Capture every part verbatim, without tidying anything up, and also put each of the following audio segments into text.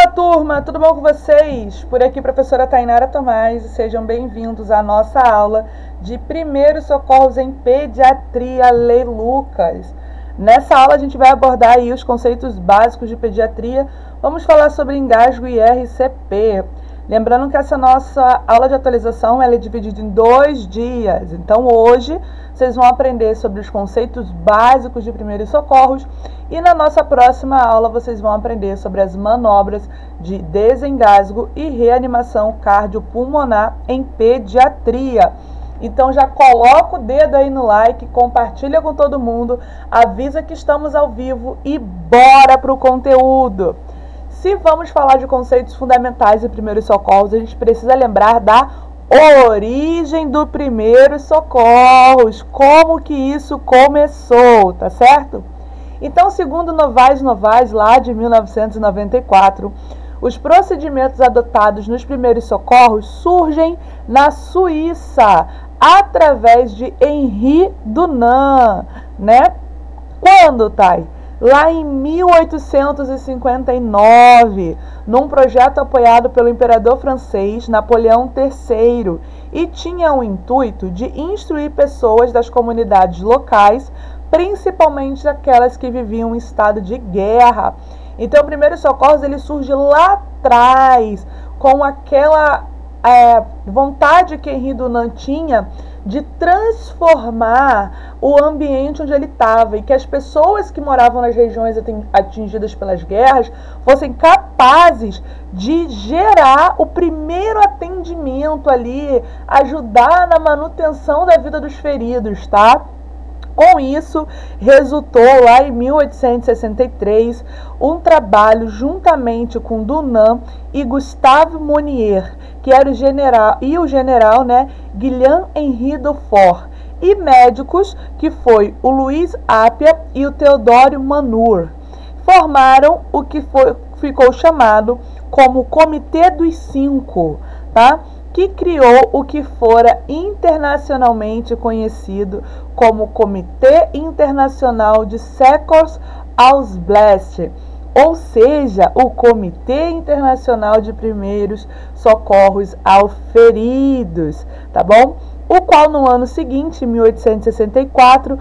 Olá, turma, tudo bom com vocês? Por aqui, professora Tainara Tomás, e sejam bem-vindos à nossa aula de Primeiros Socorros em Pediatria Lei Lucas. Nessa aula, a gente vai abordar aí os conceitos básicos de pediatria. Vamos falar sobre engasgo e R C P. Lembrando que essa nossa aula de atualização ela é dividida em dois dias. Então, hoje, vocês vão aprender sobre os conceitos básicos de primeiros socorros e na nossa próxima aula vocês vão aprender sobre as manobras de desengasgo e reanimação cardiopulmonar em pediatria. Então, já coloca o dedo aí no like, compartilha com todo mundo, avisa que estamos ao vivo e bora para o conteúdo! Se vamos falar de conceitos fundamentais de primeiros socorros, a gente precisa lembrar da origem do primeiros socorros, como que isso começou, tá certo? Então, segundo Novaes Novaes, lá de mil novecentos e noventa e quatro, os procedimentos adotados nos primeiros socorros surgem na Suíça, através de Henri Dunant, né? Quando, Thay? Lá em mil oitocentos e cinquenta e nove, num projeto apoiado pelo imperador francês Napoleão terceiro, e tinha o intuito de instruir pessoas das comunidades locais, principalmente aquelas que viviam em estado de guerra. Então, o Primeiros Socorros ele surge lá atrás, com aquela é, vontade que Henri Dunant tinha de transformar o ambiente onde ele estava e que as pessoas que moravam nas regiões atingidas pelas guerras fossem capazes de gerar o primeiro atendimento ali, ajudar na manutenção da vida dos feridos, tá? Com isso, resultou lá em mil oitocentos e sessenta e três um trabalho juntamente com Dunant e Gustave Monnier, que era o general, e o general, né, Guillain-Henri Dufour, e médicos, que foi o Louis Appia e o Theodore Manur. Formaram o que foi, ficou chamado como Comitê dos Cinco, tá? Que criou o que fora internacionalmente conhecido como Comitê Internacional de Secours aux Blessés, ou seja, o Comitê Internacional de Primeiros Socorros aos Feridos, tá bom? O qual no ano seguinte, mil oitocentos e sessenta e quatro,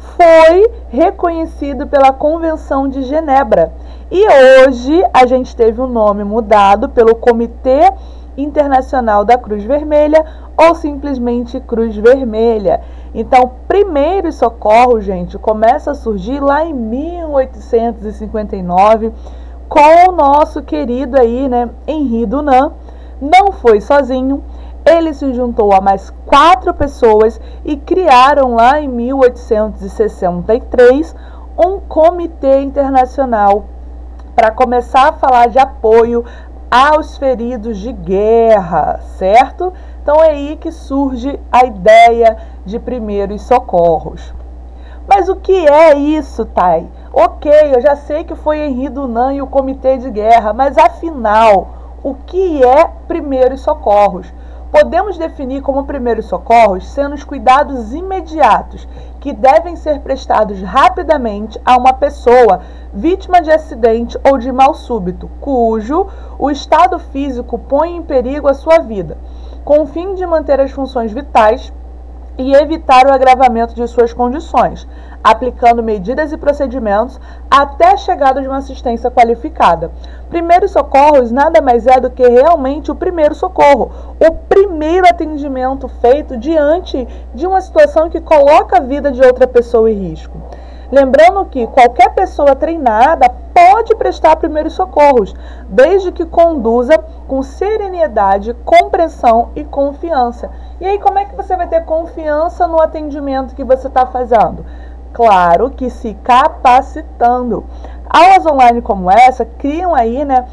foi reconhecido pela Convenção de Genebra. E hoje a gente teve o nome mudado pelo Comitê Internacional da Cruz Vermelha ou simplesmente Cruz Vermelha. Então, primeiros socorros, gente, começa a surgir lá em mil oitocentos e cinquenta e nove com o nosso querido aí, né, Henri Dunant. Não foi sozinho, ele se juntou a mais quatro pessoas e criaram lá em mil oitocentos e sessenta e três um comitê internacional para começar a falar de apoio aos feridos de guerra, certo? Então é aí que surge a ideia de primeiros socorros. Mas o que é isso, Thay? Ok, eu já sei que foi Henri Dunant e o comitê de guerra, mas afinal, o que é primeiros socorros? Podemos definir como primeiros socorros sendo os cuidados imediatos que devem ser prestados rapidamente a uma pessoa vítima de acidente ou de mal súbito, cujo o estado físico põe em perigo a sua vida, com o fim de manter as funções vitais e evitar o agravamento de suas condições, aplicando medidas e procedimentos até a chegada de uma assistência qualificada. Primeiros socorros nada mais é do que realmente o primeiro socorro, o primeiro atendimento feito diante de uma situação que coloca a vida de outra pessoa em risco. Lembrando que qualquer pessoa treinada pode prestar primeiros socorros, desde que conduza com serenidade, compreensão e confiança. E aí, como é que você vai ter confiança no atendimento que você está fazendo? Claro que se capacitando. Aulas online como essa criam aí, né,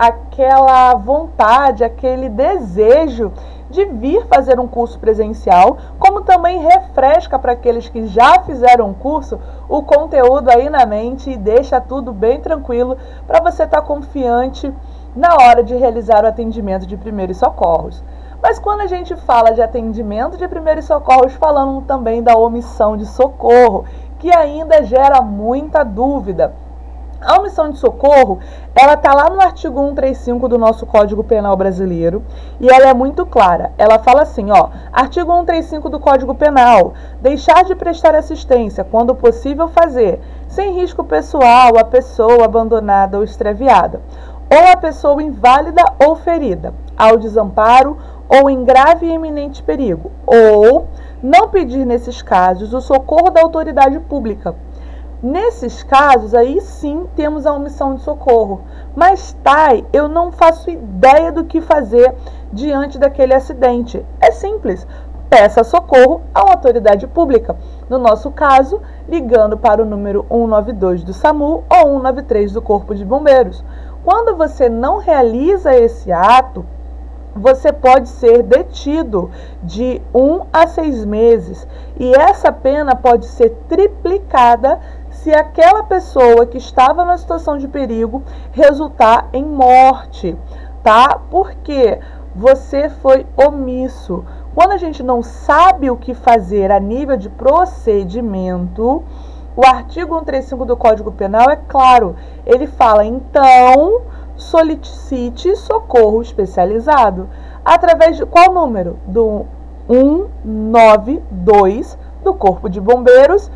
aquela vontade, aquele desejo de vir fazer um curso presencial, como também refresca para aqueles que já fizeram um curso o conteúdo aí na mente e deixa tudo bem tranquilo para você estar confiante na hora de realizar o atendimento de primeiros socorros. Mas quando a gente fala de atendimento de primeiros socorros, falamos também da omissão de socorro, que ainda gera muita dúvida. A omissão de socorro, ela está lá no artigo cento e trinta e cinco do nosso Código Penal brasileiro e ela é muito clara. Ela fala assim, ó, artigo cento e trinta e cinco do Código Penal, deixar de prestar assistência, quando possível fazer, sem risco pessoal, a pessoa abandonada ou extraviada, ou a pessoa inválida ou ferida, ao desamparo ou em grave e iminente perigo, ou não pedir nesses casos o socorro da autoridade pública. Nesses casos, aí sim temos a omissão de socorro. Mas, Thay, eu não faço ideia do que fazer diante daquele acidente. É simples, peça socorro a uma autoridade pública. No nosso caso, ligando para o número cento e noventa e dois do SAMU ou cento e noventa e três do Corpo de Bombeiros. Quando você não realiza esse ato, você pode ser detido de um a seis meses. E essa pena pode ser triplicada se aquela pessoa que estava na situação de perigo resultar em morte, tá? Porque você foi omisso. Quando a gente não sabe o que fazer a nível de procedimento, o artigo cento e trinta e cinco do Código Penal é claro. Ele fala, então, solicite socorro especializado. Através de qual número? Do cento e noventa e dois do Corpo de Bombeiros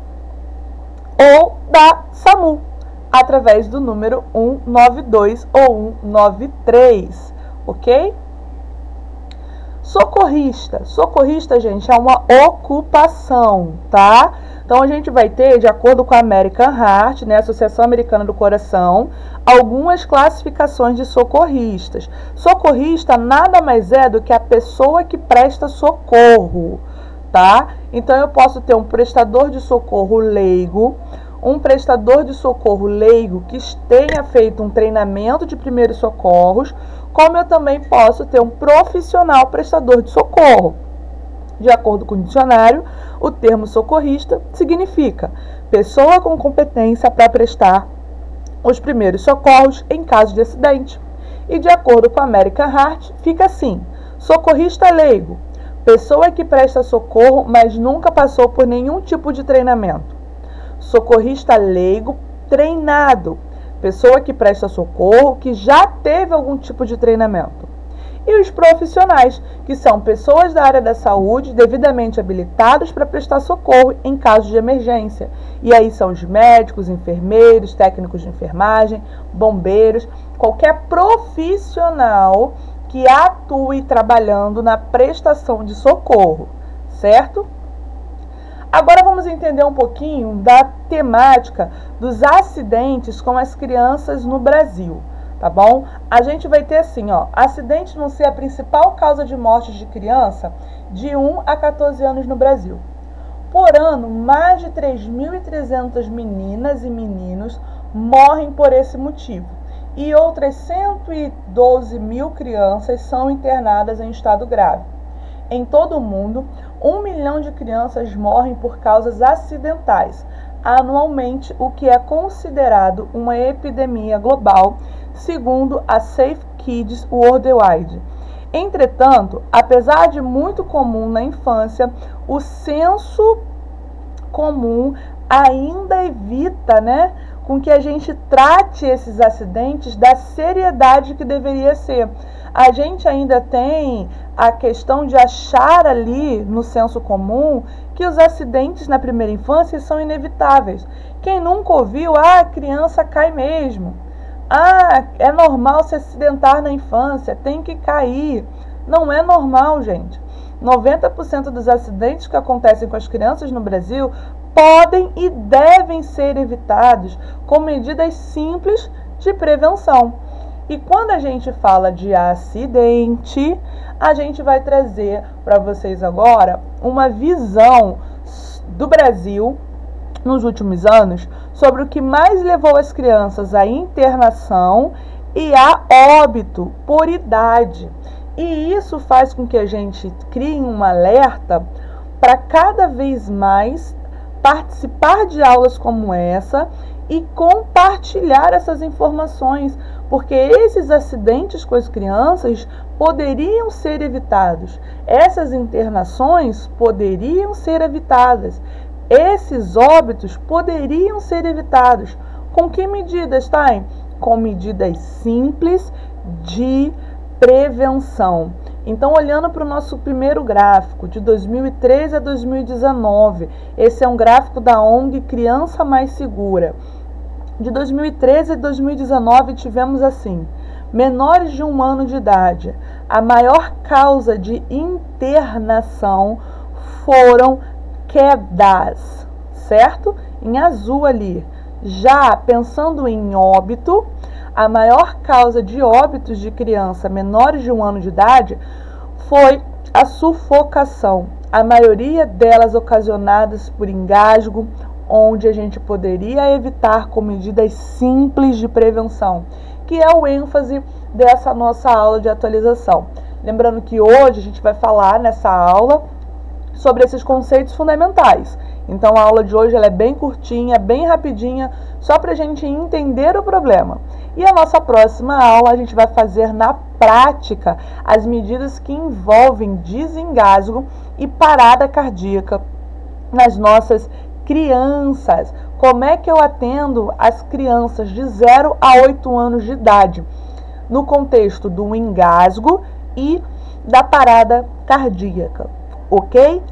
ou da SAMU, através do número cento e noventa e dois ou cento e noventa e três, ok? Socorrista. Socorrista, gente, é uma ocupação, tá? Então, a gente vai ter, de acordo com a American Heart, né, Associação Americana do Coração, algumas classificações de socorristas. Socorrista nada mais é do que a pessoa que presta socorro, tá? Então, eu posso ter um prestador de socorro leigo, um prestador de socorro leigo que tenha feito um treinamento de primeiros socorros, como eu também posso ter um profissional prestador de socorro. De acordo com o dicionário, o termo socorrista significa pessoa com competência para prestar os primeiros socorros em caso de acidente. E de acordo com a American Heart, fica assim: socorrista leigo, pessoa que presta socorro, mas nunca passou por nenhum tipo de treinamento. Socorrista leigo treinado, pessoa que presta socorro, que já teve algum tipo de treinamento. E os profissionais, que são pessoas da área da saúde devidamente habilitados para prestar socorro em caso de emergência. E aí são os médicos, enfermeiros, técnicos de enfermagem, bombeiros, qualquer profissional que atue trabalhando na prestação de socorro, certo? Agora vamos entender um pouquinho da temática dos acidentes com as crianças no Brasil, tá bom? A gente vai ter assim, ó, acidente não ser a principal causa de mortes de criança de um a quatorze anos no Brasil. Por ano, mais de três mil e trezentas meninas e meninos morrem por esse motivo. E outras cento e doze mil crianças são internadas em estado grave. Em todo o mundo, um milhão de crianças morrem por causas acidentais anualmente, o que é considerado uma epidemia global, segundo a Safe Kids Worldwide. Entretanto, apesar de muito comum na infância, o senso comum ainda evita, né, com que a gente trate esses acidentes da seriedade que deveria ser. A gente ainda tem a questão de achar ali no senso comum que os acidentes na primeira infância são inevitáveis. Quem nunca ouviu, ah, a criança cai mesmo. Ah, é normal se acidentar na infância, tem que cair. Não é normal, gente. noventa por cento dos acidentes que acontecem com as crianças no Brasil podem e devem ser evitados com medidas simples de prevenção. E quando a gente fala de acidente, a gente vai trazer para vocês agora uma visão do Brasil nos últimos anos sobre o que mais levou as crianças à internação e a óbito por idade. E isso faz com que a gente crie um alerta para cada vez mais participar de aulas como essa e compartilhar essas informações, porque esses acidentes com as crianças poderiam ser evitados, essas internações poderiam ser evitadas, esses óbitos poderiam ser evitados. Com que medidas, tá? Com medidas simples de prevenção. Então, olhando para o nosso primeiro gráfico, de dois mil e treze a dois mil e dezenove, esse é um gráfico da O N G Criança Mais Segura. De dois mil e treze a dois mil e dezenove, tivemos assim: menores de um ano de idade, a maior causa de internação foram quedas, certo? Em azul ali. Já pensando em óbito, a maior causa de óbitos de criança menores de um ano de idade foi a sufocação, a maioria delas ocasionadas por engasgo, onde a gente poderia evitar com medidas simples de prevenção, que é o ênfase dessa nossa aula de atualização. Lembrando que hoje a gente vai falar nessa aula sobre esses conceitos fundamentais. Então a aula de hoje ela é bem curtinha, bem rapidinha, só para a gente entender o problema. E a nossa próxima aula a gente vai fazer na prática as medidas que envolvem desengasgo e parada cardíaca nas nossas crianças. Como é que eu atendo as crianças de zero a oito anos de idade no contexto do engasgo e da parada cardíaca, ok?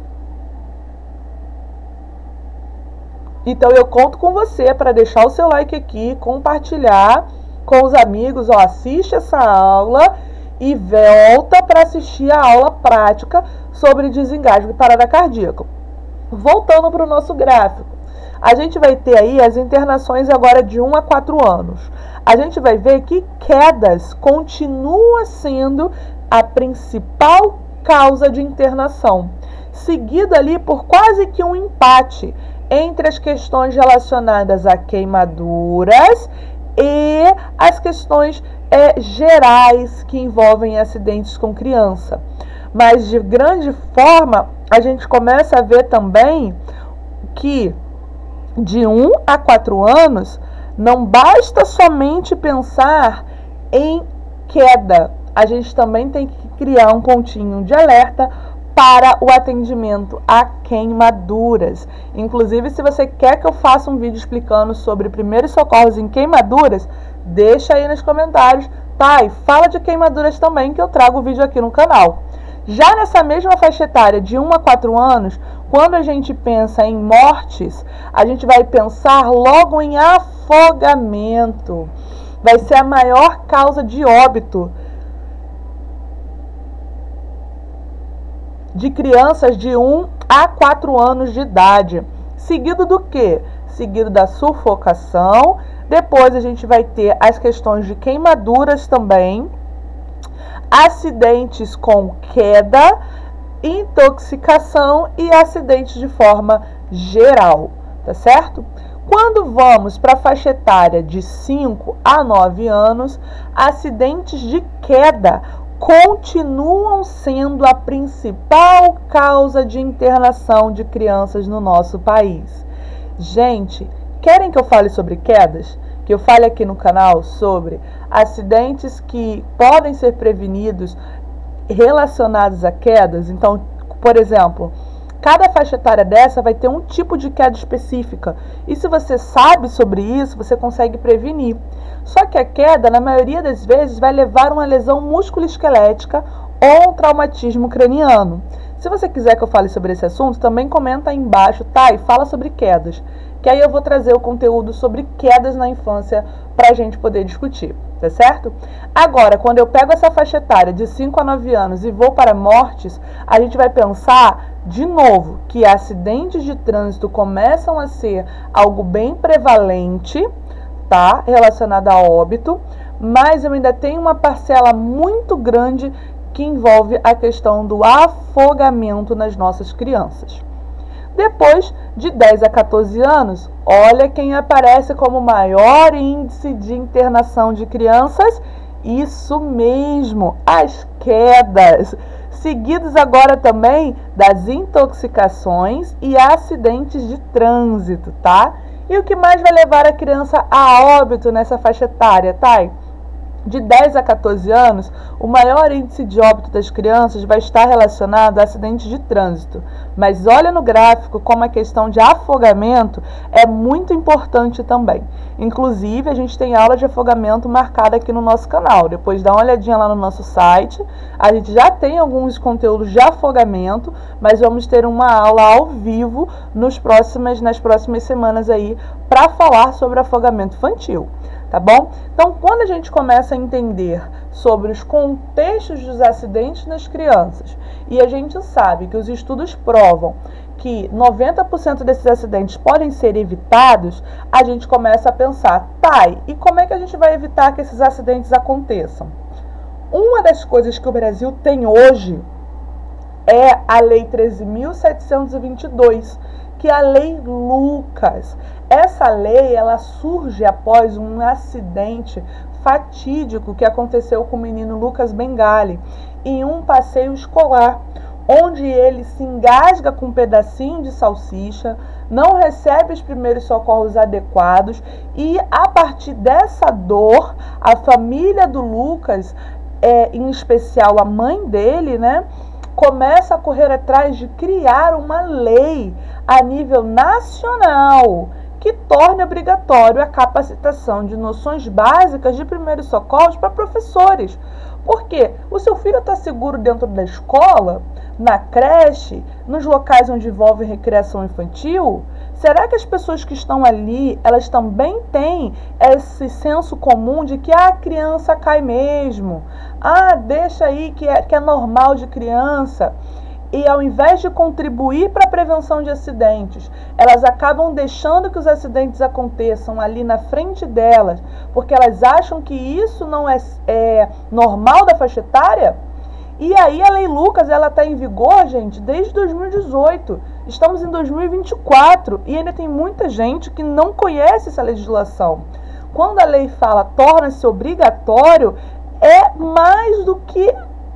Então eu conto com você para deixar o seu like aqui, compartilhar com os amigos, ó, assiste essa aula e volta para assistir a aula prática sobre desengasgo e parada cardíaca. Voltando para o nosso gráfico, a gente vai ter aí as internações agora de um a quatro anos. A gente vai ver que quedas continua sendo a principal causa de internação, seguido ali por quase que um empate entre as questões relacionadas a queimaduras e as questões é, gerais que envolvem acidentes com criança. Mas de grande forma, a gente começa a ver também que de um a quatro anos, não basta somente pensar em queda. A gente também tem que criar um pontinho de alerta para o atendimento a queimaduras. Inclusive, se você quer que eu faça um vídeo explicando sobre primeiros socorros em queimaduras, deixa aí nos comentários, tá? E fala de queimaduras também, que eu trago o vídeo aqui no canal. Já nessa mesma faixa etária de um a quatro anos, quando a gente pensa em mortes, a gente vai pensar logo em afogamento. Vai ser a maior causa de óbito de crianças de um a quatro anos de idade. Seguido do quê? Seguido da sufocação. Depois a gente vai ter as questões de queimaduras também, acidentes com queda, intoxicação e acidentes de forma geral, tá certo? Quando vamos para a faixa etária de cinco a nove anos, acidentes de queda continuam sendo a principal causa de internação de crianças no nosso país. Gente, querem que eu fale sobre quedas? Que eu fale aqui no canal sobre acidentes que podem ser prevenidos relacionados a quedas? Então, por exemplo, cada faixa etária dessa vai ter um tipo de queda específica. E se você sabe sobre isso, você consegue prevenir. Só que a queda, na maioria das vezes, vai levar a uma lesão musculoesquelética ou um traumatismo craniano. Se você quiser que eu fale sobre esse assunto, também comenta aí embaixo, tá? E fala sobre quedas, que aí eu vou trazer o conteúdo sobre quedas na infância para a gente poder discutir, tá certo? Agora, quando eu pego essa faixa etária de cinco a nove anos e vou para mortes, a gente vai pensar, de novo, que acidentes de trânsito começam a ser algo bem prevalente, tá? Relacionado a óbito, mas eu ainda tenho uma parcela muito grande que envolve a questão do afogamento nas nossas crianças. Depois de dez a quatorze anos, olha quem aparece como maior índice de internação de crianças. Isso mesmo, as quedas. Seguidos agora também das intoxicações e acidentes de trânsito, tá? E o que mais vai levar a criança a óbito nessa faixa etária, tá? de dez a quatorze anos, o maior índice de óbito das crianças vai estar relacionado a acidentes de trânsito. Mas olha no gráfico como a questão de afogamento é muito importante também. Inclusive, a gente tem aula de afogamento marcada aqui no nosso canal. Depois dá uma olhadinha lá no nosso site. A gente já tem alguns conteúdos de afogamento, mas vamos ter uma aula ao vivo nos próximas, nas próximas semanas aí para falar sobre afogamento infantil. Tá bom? Então, quando a gente começa a entender sobre os contextos dos acidentes nas crianças, e a gente sabe que os estudos provam que noventa por cento desses acidentes podem ser evitados, a gente começa a pensar, tá, e como é que a gente vai evitar que esses acidentes aconteçam? Uma das coisas que o Brasil tem hoje é a Lei treze mil setecentos e vinte e dois, que é a Lei Lucas. Essa lei, ela surge após um acidente fatídico que aconteceu com o menino Lucas Bengali em um passeio escolar, onde ele se engasga com um pedacinho de salsicha, não recebe os primeiros socorros adequados e, a partir dessa dor, a família do Lucas, é, em especial a mãe dele, né, começa a correr atrás de criar uma lei a nível nacional que torne obrigatório a capacitação de noções básicas de primeiros socorros para professores. Porque o seu filho está seguro dentro da escola, na creche, nos locais onde envolve recreação infantil? Será que as pessoas que estão ali, elas também têm esse senso comum de que ah, a criança cai mesmo? Ah, deixa aí que é, que é normal de criança. E ao invés de contribuir para a prevenção de acidentes, elas acabam deixando que os acidentes aconteçam ali na frente delas, porque elas acham que isso não é, é normal da faixa etária? E aí a Lei Lucas, ela está em vigor, gente, desde dois mil e dezoito. Estamos em dois mil e vinte e quatro e ainda tem muita gente que não conhece essa legislação. Quando a lei fala torna-se obrigatório, é mais do que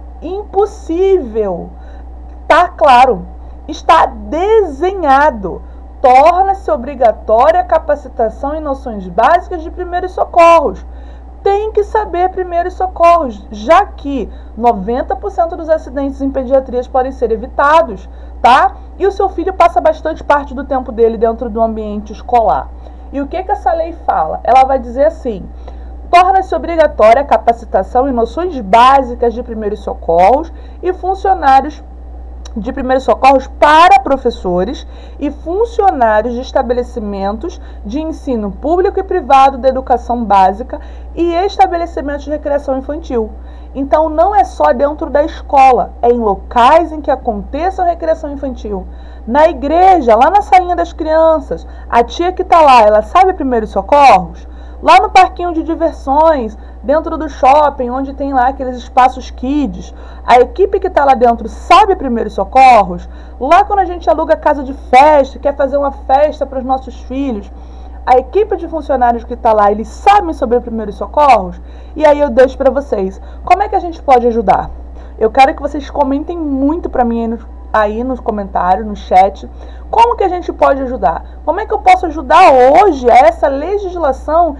impossível. Tá claro, está desenhado. Torna-se obrigatória a capacitação em noções básicas de primeiros socorros. Tem que saber primeiros socorros, já que noventa por cento dos acidentes em pediatrias podem ser evitados, tá? E o seu filho passa bastante parte do tempo dele dentro do ambiente escolar. E o que que essa lei fala? Ela vai dizer assim: torna-se obrigatória a capacitação em noções básicas de primeiros socorros e funcionários de primeiros socorros para professores e funcionários de estabelecimentos de ensino público e privado da educação básica e estabelecimentos de recreação infantil. Então, não é só dentro da escola, é em locais em que aconteça a recreação infantil. Na igreja, lá na salinha das crianças, a tia que está lá, ela sabe primeiros socorros? Lá no parquinho de diversões, dentro do shopping, onde tem lá aqueles espaços kids, a equipe que está lá dentro sabe primeiros socorros? Lá quando a gente aluga casa de festa, quer fazer uma festa para os nossos filhos, a equipe de funcionários que está lá, eles sabem sobre primeiros socorros? E aí eu deixo para vocês, como é que a gente pode ajudar? Eu quero que vocês comentem muito para mim aí nos, aí nos comentários, no chat, como que a gente pode ajudar? Como é que eu posso ajudar hoje a essa legislação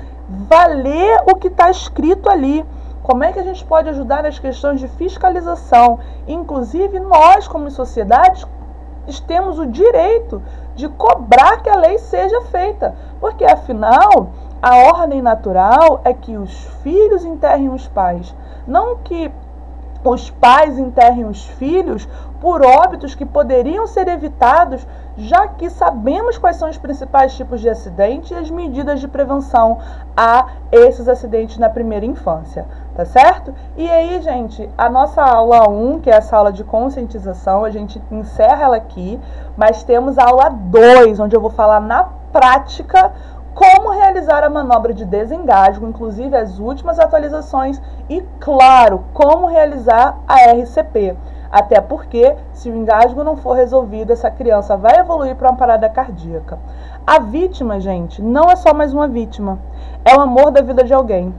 valer o que está escrito ali? Como é que a gente pode ajudar nas questões de fiscalização? Inclusive, nós, como sociedade, temos o direito de cobrar que a lei seja feita. Porque, afinal, a ordem natural é que os filhos enterrem os pais. Não que os pais enterrem os filhos por óbitos que poderiam ser evitados, já que sabemos quais são os principais tipos de acidente e as medidas de prevenção a esses acidentes na primeira infância, tá certo? E aí, gente, a nossa aula um, que é essa aula de conscientização, a gente encerra ela aqui, mas temos a aula dois, onde eu vou falar na prática como realizar a manobra de desengasgo, inclusive as últimas atualizações e, claro, como realizar a R C P. Até porque, se o engasgo não for resolvido, essa criança vai evoluir para uma parada cardíaca. A vítima, gente, não é só mais uma vítima. É o amor da vida de alguém.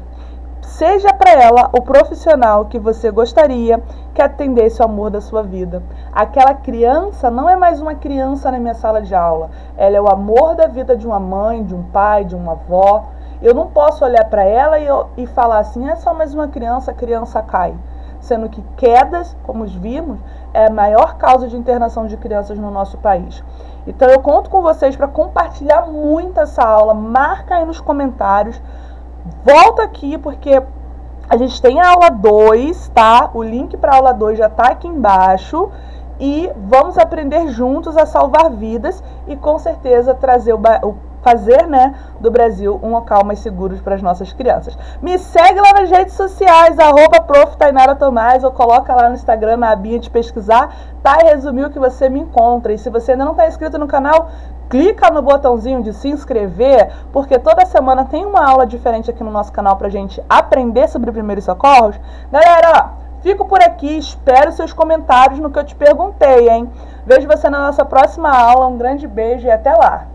Seja para ela o profissional que você gostaria que atendesse o amor da sua vida. Aquela criança não é mais uma criança na minha sala de aula. Ela é o amor da vida de uma mãe, de um pai, de uma avó. Eu não posso olhar para ela e, e falar assim, é só mais uma criança, a criança cai. Sendo que quedas, como vimos, é a maior causa de internação de crianças no nosso país. Então eu conto com vocês para compartilhar muito essa aula. Marca aí nos comentários. Volta aqui porque a gente tem a aula dois, tá? O link para a aula dois já está aqui embaixo. E vamos aprender juntos a salvar vidas e com certeza trazer o, o fazer, né, do Brasil um local mais seguro para as nossas crianças. Me segue lá nas redes sociais, arroba prof Tainara Tomás, ou coloca lá no Instagram, na abinha de pesquisar, tá? E resumiu que você me encontra. E se você ainda não está inscrito no canal, clica no botãozinho de se inscrever, porque toda semana tem uma aula diferente aqui no nosso canal pra gente aprender sobre primeiros socorros. Galera, ó, fico por aqui, espero seus comentários no que eu te perguntei, hein? Vejo você na nossa próxima aula, um grande beijo e até lá!